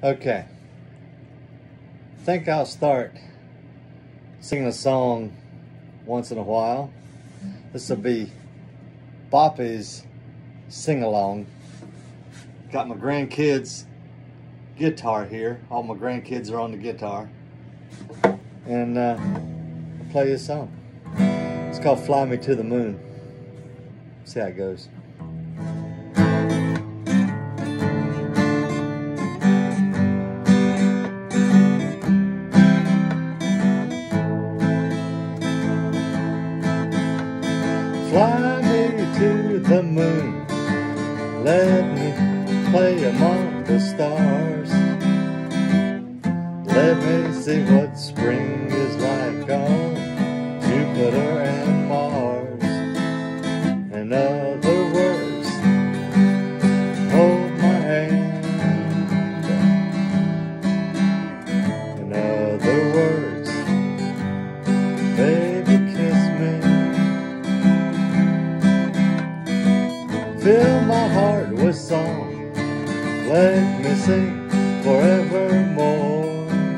Okay, I think I'll start singing a song once in a while. This will be Boppy's sing-along. Got my grandkids' guitar here. All my grandkids are on the guitar. And I'll play this song. It's called Fly Me to the Moon. See how it goes. Fly me to the moon, let me play among the stars. Let me see what spring is like on Jupiter and Mars. In other words, hold my hand. In other words, baby, kiss me. Fill my heart with song, let me sing forevermore.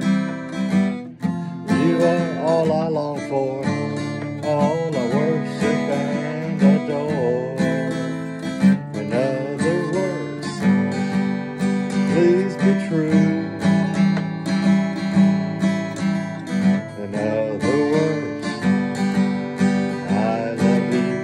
You are all I long for, all I worship and adore. In other words, please be true. In other words, I love you.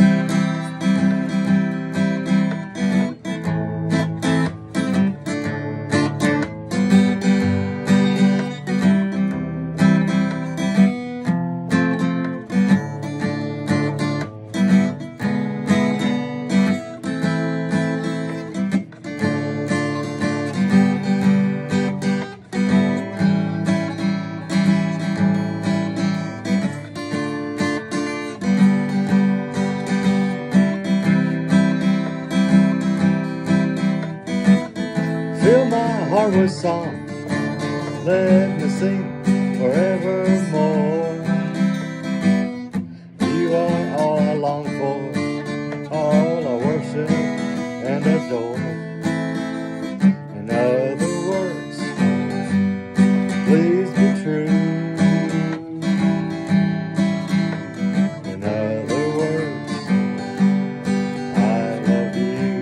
Fill my heart with song, let me sing forevermore. You are all I long for, all I worship and adore. In other words, please be true. In other words, I love you.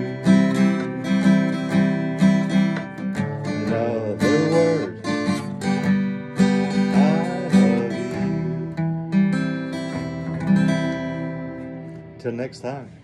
In other words, I love you. Till next time.